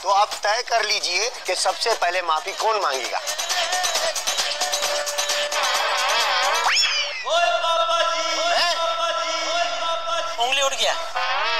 तो आप तय कर लीजिए कि सबसे पहले माफी कौन मांगेगा। उंगली उठ गया।